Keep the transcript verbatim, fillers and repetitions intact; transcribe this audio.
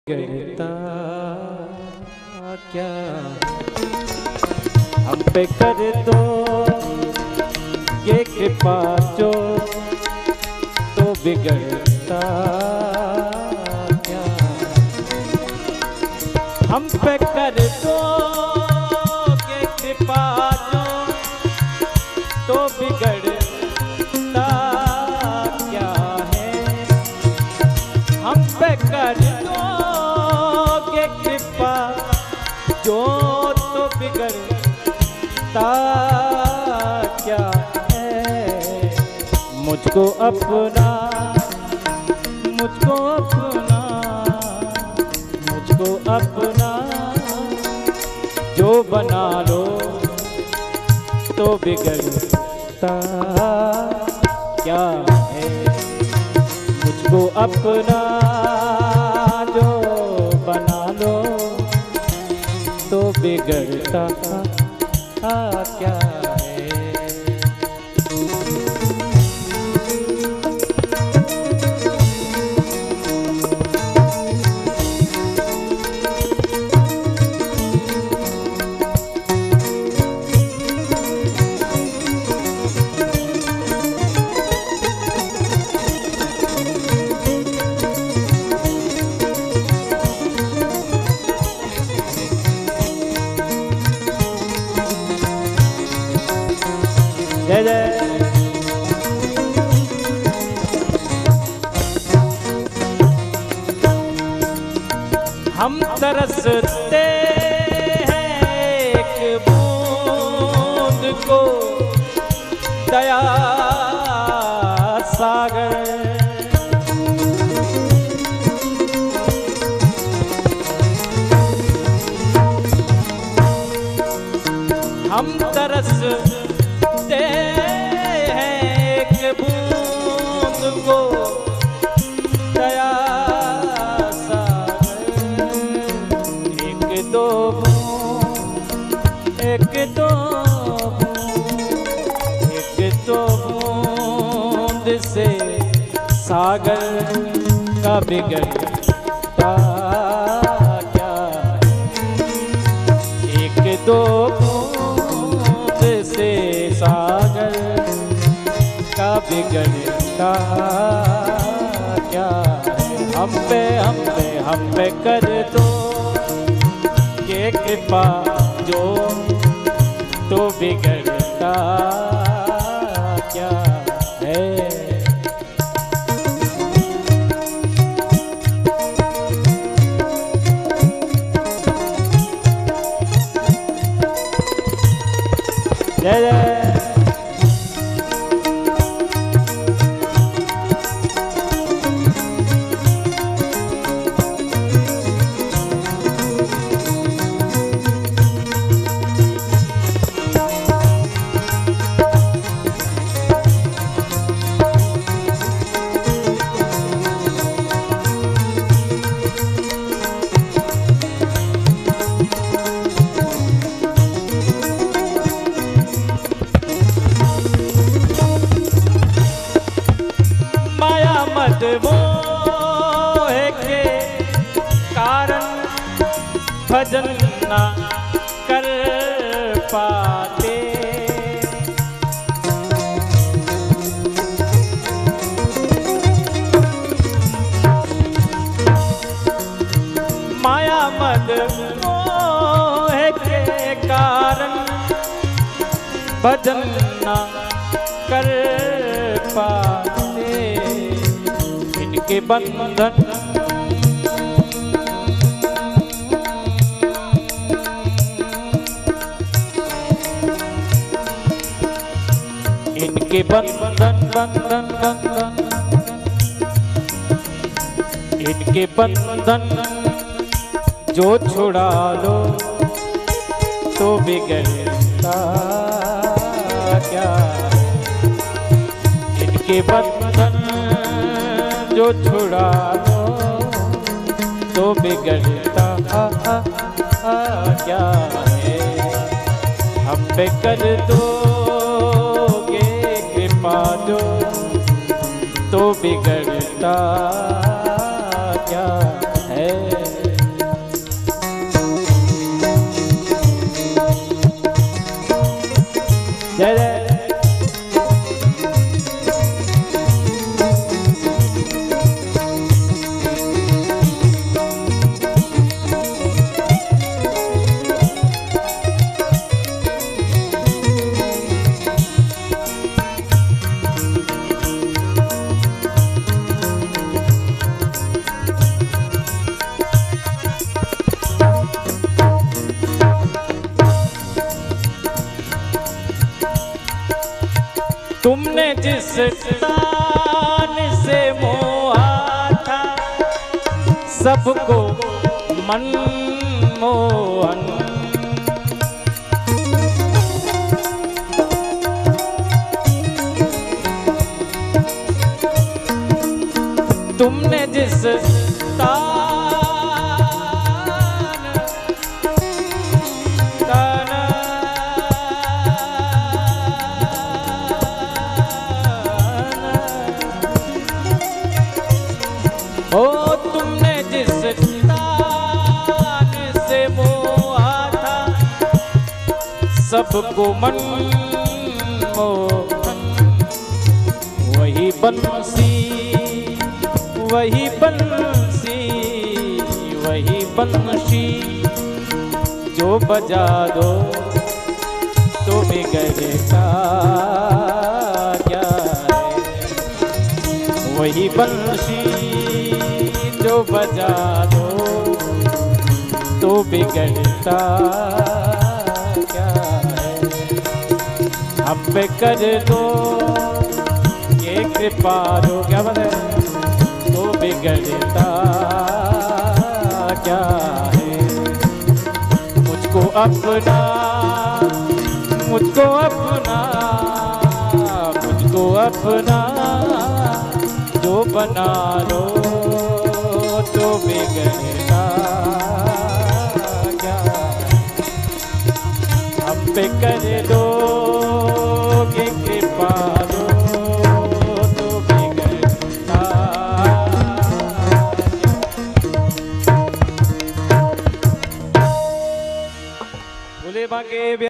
बिगड़ता क्या हम पे कर दो ये कृपा जो तो बिगड़ता क्या हम पे कर दो ये कृपा जो तो बिगड़ता क्या है हम पे कर दो ये कृपा जो तो बिगड़ता क्या है मुझको अपना मुझको अपना मुझको अपना जो बना लो तो बिगड़ता क्या है मुझको अपना जो बना लो तो बिगड़ता क्या है। जय जय हम तरसते हैं एक बूंद को दया सागर हम तरसते एक बूंद को दया सागर एक दो बूंद एक दो एक दो बूंद से सागर का बिगड़ता क्या एक दो बूंद से सागर का बिगड़ता क्या हम पे हम पे हम पे कर दो ये कृपा जो तो बिगड़ता क्या है। जय जय मोह के कारण भजन ना कर पाते माया मद मोह के कारण भजन ना कर पाते इनके बंधन इनके बंधन बंधन बंधन इनके बंधन जो छुड़ा लो तो बिगड़ता क्या इनके बंधन जो छुड़ा लो तो बिगड़ता क्या है हम पे कर दो कृपा जो तो बिगड़ता क्या है। जिस तान से मोहा था सबको मनमोहन, तुमने जिस तान तान ओ तुमने जिस तान से मोहा था सबको मनमोहन, वही बंसी वही बंसी वही बंसी जो बजा दो तो बिगड़ता क्या है, वही बंसी जो बजा दो तो बिगड़ता क्या है। हम पे कर दो ये कृपा दो, क्या बात है, तो बिगड़ता क्या है। मुझको अपना मुझको अपना मुझको अपना जो बना लो तो बिगड़ता क्या, हम पे कर दो ये कृपा दो तो बिगड़ता। बोले बाके